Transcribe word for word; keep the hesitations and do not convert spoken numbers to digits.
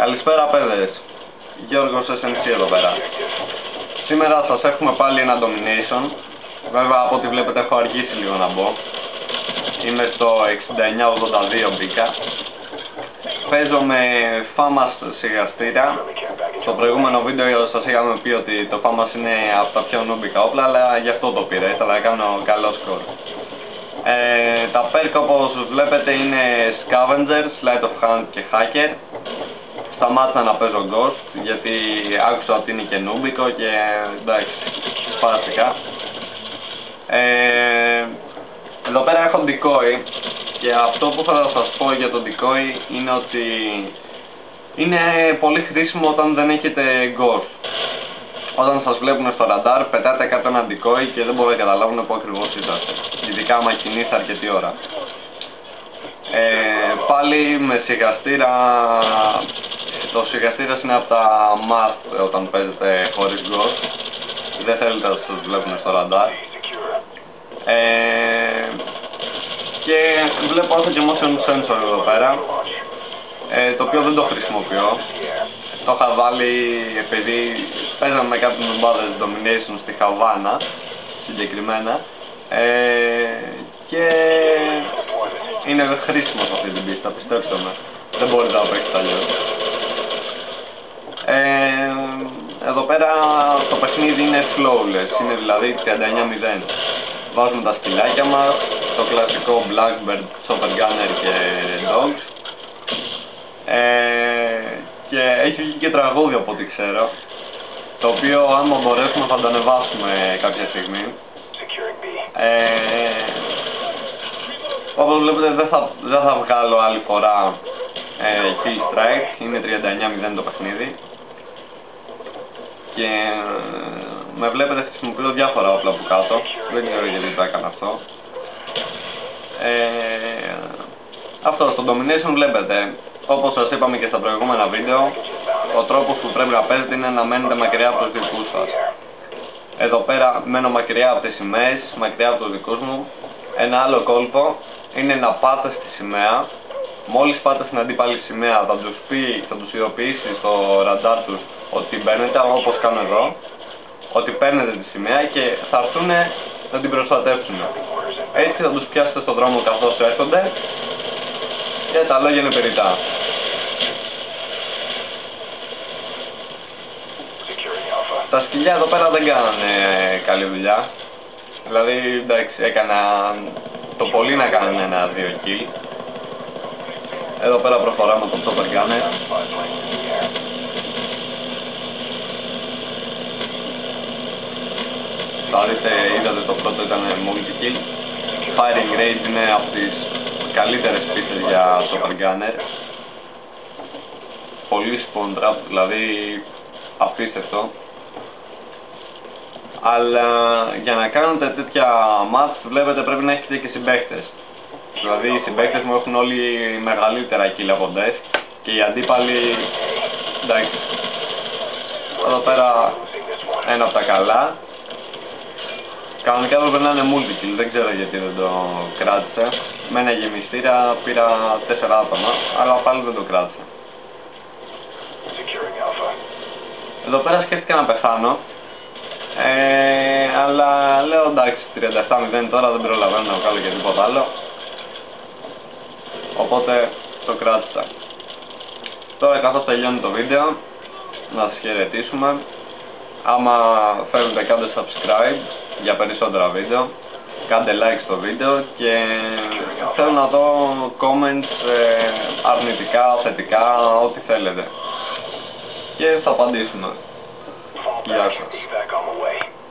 Καλησπέρα παιδες, Γιώργος ες εν σι εδώ πέρα. Σήμερα σας έχουμε πάλι ένα Domination. Βέβαια από ό,τι βλέπετε έχω αργήσει λίγο να μπω. Είμαι στο εξήντα εννιά ογδόντα δύο μπήκα. Παίζω με φάμας σιγαστήρα. Στο προηγούμενο βίντεο σας είχαμε πει ότι το φάμας είναι από τα πιο νούμπικα όπλα, αλλά γι' αυτό το πήρα, ήθελα να κάνω καλό σκορ. Ε, τα perk όπως βλέπετε είναι Scavengers, Sleight of Hand και Hacker. Σταμάτησα να παίζω Ghost γιατί άκουσα ότι είναι και νούμπικο και εντάξει, σπάστηκα. Ε, εδώ πέρα έχω Decoy και αυτό που θα σας πω για το Decoy είναι ότι είναι πολύ χρήσιμο όταν δεν έχετε Ghost. Όταν σας βλέπουν στο ραντάρ πετάτε κάτω ένα Decoy και δεν μπορούν να καταλάβουν πού ακριβώς είσαστε, ειδικά άμα κινείστε αρκετή ώρα. Ε, πάλι με σιγαστήρα, το σιγαστήρας είναι από τα must όταν παίζετε χωρίς Ghost, δεν θέλετε να σας βλέπουν στο ραντάρ. Ε, και βλέπω έχω και motion sensor εδώ πέρα, ε, το οποίο δεν το χρησιμοποιώ. Το είχα βάλει επειδή παίζαμε με κάποιους νομπάδες Domination στη Χαβάνα συγκεκριμένα, ε, και είναι χρήσιμο σε αυτή την πίστα, πιστέψτε με, δεν μπορείτε να παίξετε αλλιώς. Ε, εδώ πέρα το παιχνίδι είναι flawless, είναι δηλαδή τριάντα εννιά μηδέν. Βάζουμε τα σκυλάκια μας, το κλασικό Blackbird, Chopper Gunner και Dogs. Ε, και έχει βγει και τραγούδι από ό,τι ξέρω, το οποίο άμα μπορέσουμε θα το ανεβάσουμε κάποια στιγμή. Ε, όπως βλέπετε δεν θα, δεν θα βγάλω άλλη φορά ε, Kill Strike, είναι τριάντα εννιά μηδέν το παιχνίδι. Και με βλέπετε χρησιμοποιώ διάφορα όπλα από κάτω, δεν ξέρω γιατί το έκανα αυτό. Ε, αυτό στο Domination βλέπετε, όπως σας είπαμε και στα προηγούμενα βίντεο, ο τρόπος που πρέπει να παίζετε είναι να μένετε μακριά από τους δικούς σας. Εδώ πέρα μένω μακριά από τις σημαίες, μακριά από τους δικούς μου. Ένα άλλο κόλπο είναι να πάτε στη σημαία. Μόλις πάτε στην αντίπαλη σημαία θα τους πει, θα τους ειδοποιήσει στο ραντάρ τους ότι μπαίνετε, όπως κάνω εδώ, ότι παίρνετε τη σημαία και θα έρθουν να την προστατεύσουν. Έτσι θα τους πιάσετε στον δρόμο καθώς έρχονται και τα λόγια είναι περιττά. Τα σκυλιά εδώ πέρα δεν κάνανε καλή δουλειά. Δηλαδή εντάξει, έκαναν το πολύ να κάνουν ένα δύο kill. Εδώ πέρα προχωράμε το Chopper Gunner. Θα δείτε, είδατε το πρώτο ήταν multi kill. Firing Range είναι από τις καλύτερες πίστες για Chopper Gunner. Πολύ spawn trap, δηλαδή απίστευτο. Αλλά για να κάνετε τέτοια match βλέπετε πρέπει να έχετε και συμπαίκτες. Δηλαδή οι συμπαίκτες μου έχουν όλοι μεγαλύτερα kill από death και οι αντίπαλοι, εντάξει, εδώ πέρα ένα από τα καλά. Κανονικά έπρεπε να είναι multi-kill, δεν ξέρω γιατί δεν το κράτησε. Με ένα γεμιστήρα πήρα τέσσερα άτομα, αλλά πάλι δεν το κράτησε. Εδώ πέρα σκέφτηκα να πεθάνω, ε, αλλά λέω εντάξει, τριάντα επτά μηδέν τώρα δεν προλαβαίνω να βγάλω και τίποτα άλλο, οπότε το κράτησα. Τώρα καθώς τελειώνει το βίντεο να σας χαιρετήσουμε. Άμα θέλετε κάντε subscribe για περισσότερα βίντεο, κάντε like στο βίντεο και θέλω να δω comments, ε, αρνητικά, θετικά, ό,τι θέλετε και θα απαντήσουμε. Γεια σας.